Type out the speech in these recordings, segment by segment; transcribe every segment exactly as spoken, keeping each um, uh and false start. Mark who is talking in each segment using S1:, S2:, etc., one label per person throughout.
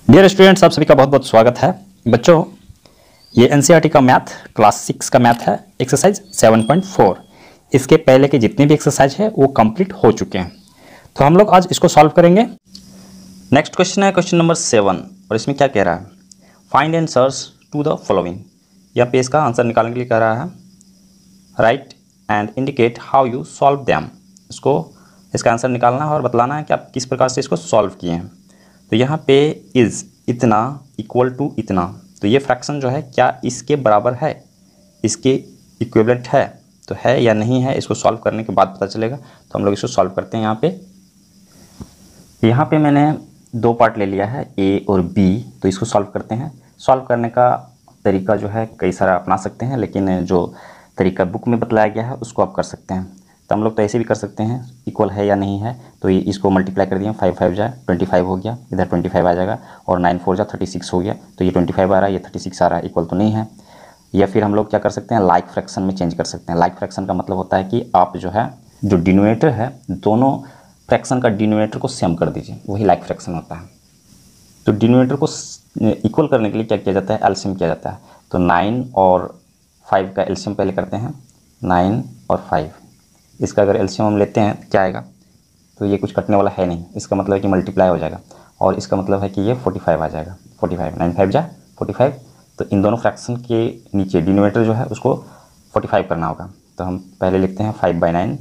S1: Dear students, आप सभी का बहुत बहुत स्वागत है। बच्चों, ये एनसीईआरटी का मैथ क्लास सिक्स का मैथ है, एक्सरसाइज सेवन पॉइंट फोर। इसके पहले के जितने भी एक्सरसाइज है वो कंप्लीट हो चुके हैं, तो हम लोग आज इसको सॉल्व करेंगे। नेक्स्ट क्वेश्चन है क्वेश्चन नंबर सेवन, और इसमें क्या कह रहा है, find answers to the following. यहाँ पे इसका आंसर निकालने के लिए कह रहा है, write and indicate how you solve them. इसको इसका आंसर निकालना है और बतलाना है कि आप किस प्रकार से इसको सॉल्व किए हैं। तो यहाँ पे इज़ इतना इक्वल टू इतना, तो ये फ्रैक्शन जो है क्या इसके बराबर है, इसके इक्विवेलेंट है, तो है या नहीं है, इसको सॉल्व करने के बाद पता चलेगा। तो हम लोग इसको सॉल्व करते हैं। यहाँ पे यहाँ पे मैंने दो पार्ट ले लिया है, ए और बी, तो इसको सॉल्व करते हैं। सॉल्व करने का तरीका जो है कई सारा अपना सकते हैं, लेकिन जो तरीका बुक में बतलाया गया है उसको आप कर सकते हैं। तो हम लोग तो ऐसे भी कर सकते हैं, इक्वल है या नहीं है, तो ये इसको मल्टीप्लाई कर दिया, फाइव फाइव जाए ट्वेंटी फाइव हो गया, इधर ट्वेंटी फाइव आ जाएगा, और नाइन फोर जा थर्टी सिक्स हो गया, तो ये ट्वेंटी फाइव आ रहा है, ये थर्टी सिक्स आ रहा है, इक्वल तो नहीं है। या फिर हम लोग क्या कर सकते हैं, लाइक फ्रैक्शन में चेंज कर सकते हैं। लाइक फ्रैक्शन का मतलब होता है कि आप जो है जो डिनोमिनेटर है, दोनों फ्रैक्शन का डिनोमिनेटर को सेम कर दीजिए, वही लाइक फ्रैक्शन होता है। तो डिनोमिनेटर को इक्वल करने के लिए क्या किया जाता है, एलसीएम किया जाता है। तो नाइन और फाइव का एलसीएम पहले करते हैं, नाइन और फाइव, इसका अगर एलसीएम हम लेते हैं क्या आएगा, तो ये कुछ कटने वाला है नहीं, इसका मतलब है कि मल्टीप्लाई हो जाएगा, और इसका मतलब है कि ये फोर्टी फाइव आ जाएगा, फोर्टी फाइव, नाइन फाइव जा फोर्टी फाइव। तो इन दोनों फ्रैक्शन के नीचे डिनोमिनेटर जो है उसको फोर्टी फाइव करना होगा। तो हम पहले लिखते हैं फाइव बाई नाइन,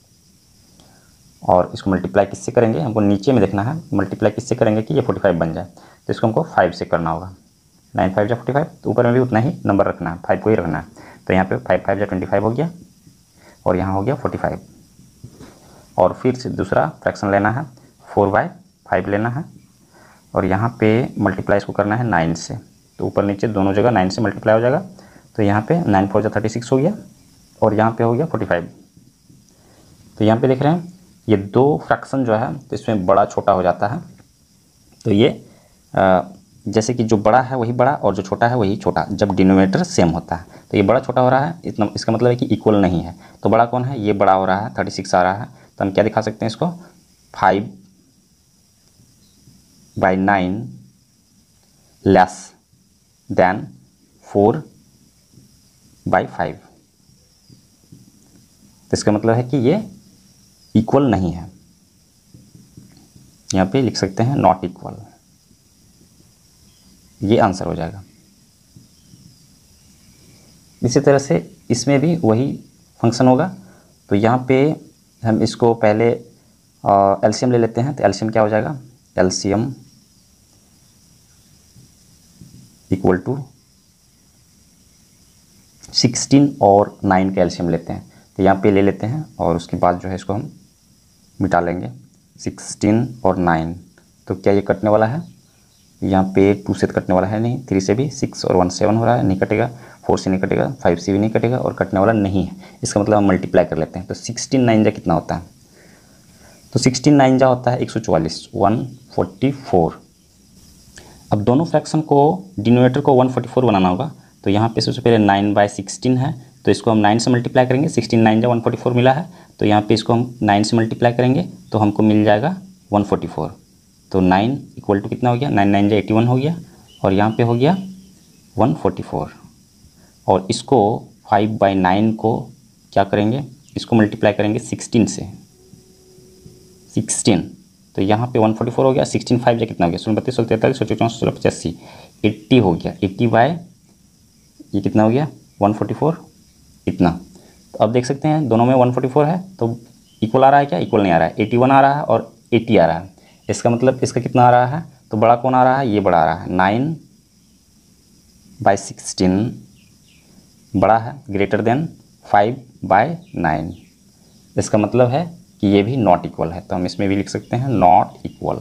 S1: और इसको मल्टीप्लाई किससे करेंगे, हमको नीचे में देखना है, मल्टीप्लाई किससे करेंगे कि ये फोर्टी फाइव बन जाए, तो इसको हमको फाइव से करना होगा। नाइन फाइव जा फोर्टी फाइव, तो ऊपर में भी उतना ही नंबर रखना है, फाइव को ही रखना है। तो यहाँ पे फाइव फाइव जा ट्वेंटी फाइव हो गया, और यहाँ हो गया फोर्टी फाइव। और फिर से दूसरा फ्रैक्शन लेना है, फोर बाई फाइव लेना है, और यहाँ पे मल्टीप्लाई इसको करना है नाइन से, तो ऊपर नीचे दोनों जगह नाइन से मल्टीप्लाई हो जाएगा। तो यहाँ पे नाइन फोर जा थर्टी सिक्स हो गया, और यहाँ पे हो गया फोर्टी फाइव। तो यहाँ पे देख रहे हैं ये दो फ्रैक्शन जो है, तो इसमें बड़ा छोटा हो जाता है। तो ये आ, जैसे कि जो बड़ा है वही बड़ा और जो छोटा है वही छोटा, जब डिनोमिनेटर सेम होता है। तो ये बड़ा छोटा हो रहा है, इतना इसका मतलब है कि इक्वल नहीं है। तो बड़ा कौन है, ये बड़ा हो रहा है, थर्टी सिक्स आ रहा है। तो हम क्या दिखा सकते हैं इसको, five by nine less than four by five. तो इसका मतलब है कि ये इक्वल नहीं है, यहाँ पे लिख सकते हैं नॉट इक्वल, ये आंसर हो जाएगा। इसी तरह से इसमें भी वही फंक्शन होगा। तो यहाँ पे हम इसको पहले एलसीएम ले लेते हैं। तो एलसीएम क्या हो जाएगा, एलसीएम इक्वल टू सिक्सटीन और नाइन का एलसीएम लेते हैं। तो यहाँ पे ले लेते हैं, और उसके बाद जो है इसको हम मिटा लेंगे, सिक्सटीन और नाइन। तो क्या ये कटने वाला है, यहाँ पे टू से कटने वाला है नहीं, थ्री से भी, सिक्स और वन सेवन हो रहा है, नहीं कटेगा, फोर से नहीं कटेगा, फाइव से भी नहीं कटेगा, और कटने वाला नहीं है। इसका मतलब हम मल्टीप्लाई कर लेते हैं। तो सिक्सटीन नाइन जा कितना होता है, तो सिक्सटीन नाइन जा होता है एक सौ चौवालीस, वन फोर्टी फोर। अब दोनों फ्रैक्शन को डिनोमिनेटर को वन फोर्टी फोर बनाना होगा। तो यहाँ पे सबसे पहले नाइन बाई सिक्सटीन है, तो इसको हम नाइन से मल्टीप्लाई करेंगे, सिक्सटीन नाइन जा वन फोर्टी फोर मिला है। तो यहाँ पे इसको हम नाइन से मल्टीप्लाई करेंगे तो हमको मिल जाएगा वन फोर्टी फोर। तो नाइन इक्वल टू कितना हो गया, नाइन नाइन जा एटी वन हो गया, और यहाँ पे हो गया वन फोर्टी फोर। और इसको फाइव बाई नाइन को क्या करेंगे, इसको मल्टीप्लाई करेंगे सिक्सटीन से, सिक्सटीन। तो यहाँ पे वन फोर्टी फोर हो गया, सिक्सटीन फाइव जा कितना हो गया, सोलह बत्तीस सोलह तैंतालीस सोलह चौंसठ सोलह पचासी, एट्टी हो गया, एट्टी बाय ये कितना हो गया वन फोर्टी फोर, इतना। तो अब देख सकते हैं दोनों में वन फोर्टी फोर है, तो इक्वल आ रहा है क्या, इक्वल नहीं आ रहा है, एटी वन आ रहा है और एटी आ रहा है। इसका मतलब इसका कितना आ रहा है, तो बड़ा कौन आ रहा है, ये बड़ा आ रहा है, नाइन बाई सिक्सटीन बड़ा है, greater than five by nine. इसका मतलब है कि ये भी नॉट इक्वल है। तो हम इसमें भी लिख सकते हैं नॉट इक्वल,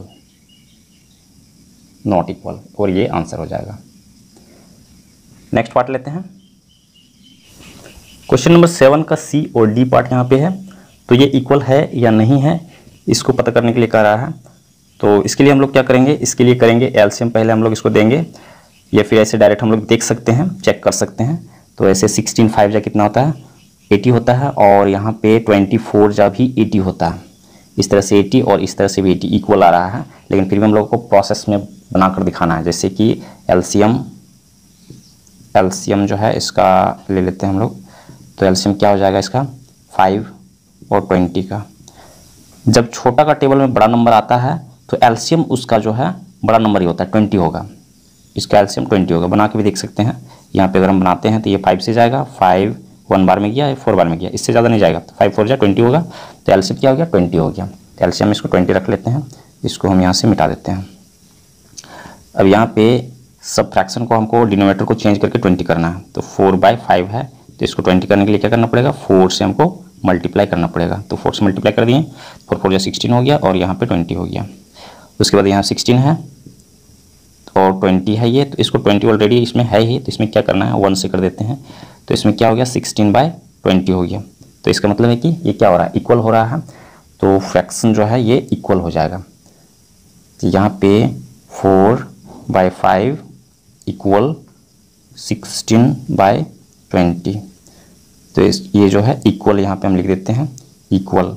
S1: नॉट इक्वल, और ये आंसर हो जाएगा। नेक्स्ट पार्ट लेते हैं, क्वेश्चन नंबर सेवन का सी और डी पार्ट यहाँ पे है। तो ये इक्वल है या नहीं है, इसको पता करने के लिए कह रहा है। तो इसके लिए हम लोग क्या करेंगे, इसके लिए करेंगे एलसीएम पहले हम लोग इसको देंगे, या फिर ऐसे डायरेक्ट हम लोग देख सकते हैं, चेक कर सकते हैं। तो ऐसे सिक्सटीन फाइव जा कितना होता है, एटी होता है, और यहाँ पे ट्वेंटी फोर जा भी एटी होता है। इस तरह से एटी और इस तरह से भी एटी इक्वल आ रहा है, लेकिन फिर भी हम लोग को प्रोसेस में बनाकर दिखाना है। जैसे कि एलसीएम एलसीएम जो है इसका ले लेते हैं हम लोग। तो एलसीएम क्या हो जाएगा इसका, फाइव और ट्वेंटी का। जब छोटा का टेबल में बड़ा नंबर आता है तो एलसीएम उसका जो है बड़ा नंबर ही होता है, ट्वेंटी होगा। इसका एलसीएम ट्वेंटी होगा। बना के भी देख सकते हैं। यहाँ पे अगर हम बनाते हैं तो ये फाइव से जाएगा, फाइव वन बार में गया, ये फोर बार में गया, इससे ज़्यादा नहीं जाएगा। तो फाइव फोर जा ट्वेंटी होगा। तो एलसीएम क्या हो गया, ट्वेंटी हो गया। तो एलसीएम इसको ट्वेंटी रख लेते हैं। इसको हम यहाँ से मिटा देते हैं। अब यहाँ पे सब फ्रैक्शन को हमको डिनोमिनेटर को चेंज करके ट्वेंटी करना है। तो फोर बाई फाइव है, तो इसको ट्वेंटी करने के लिए क्या करना पड़ेगा, फोर से हमको मल्टीप्लाई करना पड़ेगा। तो फोर से मल्टीप्लाई कर दिए, फोर फोर या सिक्सटीन हो गया और यहाँ पे ट्वेंटी हो गया। उसके बाद यहाँ सिक्सटीन है और ट्वेंटी है ये, तो इसको ट्वेंटी ऑलरेडी इसमें है ही, तो इसमें क्या करना है, वन से कर देते हैं। तो इसमें क्या हो गया, सिक्सटीन बाई ट्वेंटी हो गया। तो इसका मतलब है कि ये क्या हो रहा है, इक्वल हो रहा है। तो फ्रैक्शन जो है ये इक्वल हो जाएगा। तो यहाँ पे four by five equal sixteen by twenty. तो इस ये जो है इक्वल यहाँ पे हम लिख देते हैं, इक्वल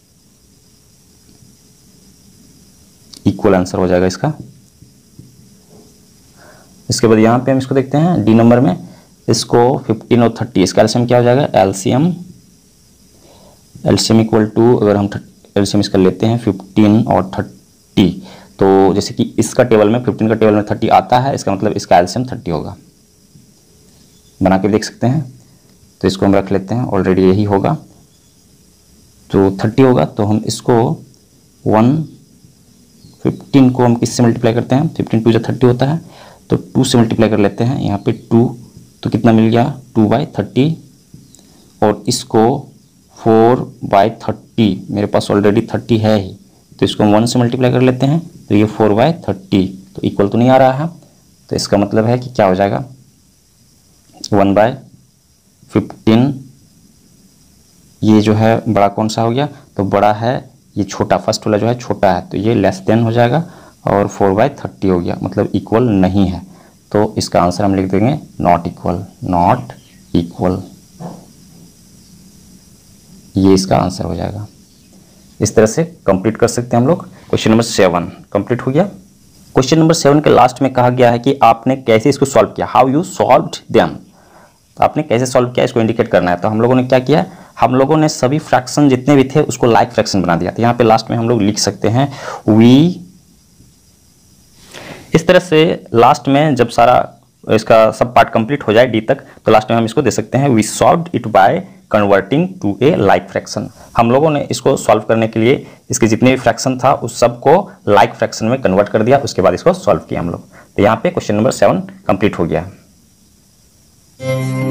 S1: इक्वल आंसर हो जाएगा इसका। इसके बाद यहाँ पे हम इसको देखते हैं डी नंबर में, इसको फिफ्टीन और थर्टी, इसका एलसीएम क्या हो जाएगा, एलसीएम एलसीएम इक्वल टू, अगर हम एलसीएम इसका लेते हैं फिफ्टीन और थर्टी, तो जैसे कि इसका टेबल में फिफ्टीन का टेबल में थर्टी आता है, इसका मतलब इसका एलसीएम थर्टी होगा। बना के देख सकते हैं। तो इसको हम रख लेते हैं, ऑलरेडी यही होगा। तो थर्टी होगा, तो हम इसको वन फिफ्टीन को हम किससे मल्टीप्लाई करते हैं, फिफ्टीन टू जो थर्टी होता है, तो टू से मल्टीप्लाई कर लेते हैं। यहाँ पे टू, तो कितना मिल गया, टू बाई थर्टी। और इसको फोर बाई थर्टी, मेरे पास ऑलरेडी थर्टी है ही, तो इसको हम वन से मल्टीप्लाई कर लेते हैं। तो ये फोर बाई थर्टी, तो इक्वल तो नहीं आ रहा है। तो इसका मतलब है कि क्या हो जाएगा, वन बाई फिफ्टीन। ये जो है बड़ा कौन सा हो गया, तो बड़ा है ये, छोटा फर्स्ट वाला जो है छोटा है, तो ये लेस देन हो जाएगा। और फोर बाई थर्टी हो गया, मतलब इक्वल नहीं है। तो इसका आंसर हम लिख देंगे नॉट इक्वल, नॉट इक्वल, ये इसका आंसर हो जाएगा। इस तरह से कंप्लीट कर सकते हैं हम लोग। क्वेश्चन नंबर सेवन कंप्लीट हो गया। क्वेश्चन नंबर सेवन के लास्ट में कहा गया है कि आपने कैसे इसको सॉल्व किया, हाउ यू सॉल्व्ड देम। तो आपने कैसे सॉल्व किया इसको इंडिकेट करना है। तो हम लोगों ने क्या किया, हम लोगों ने सभी फ्रैक्शन जितने भी थे उसको लाइक फ्रैक्शन बना दिया। तो यहाँ पे लास्ट में हम लोग लिख सकते हैं वी, इस तरह से लास्ट में जब सारा इसका सब पार्ट कंप्लीट हो जाए डी तक, तो लास्ट में हम इसको दे सकते हैं we solved it by converting to a like fraction. हम लोगों ने इसको सॉल्व करने के लिए इसके जितने भी फ्रैक्शन था उस सब को लाइक फ्रैक्शन में कन्वर्ट कर दिया, उसके बाद इसको सॉल्व किया हम लोग। तो यहाँ पे क्वेश्चन नंबर सेवन कंप्लीट हो गया।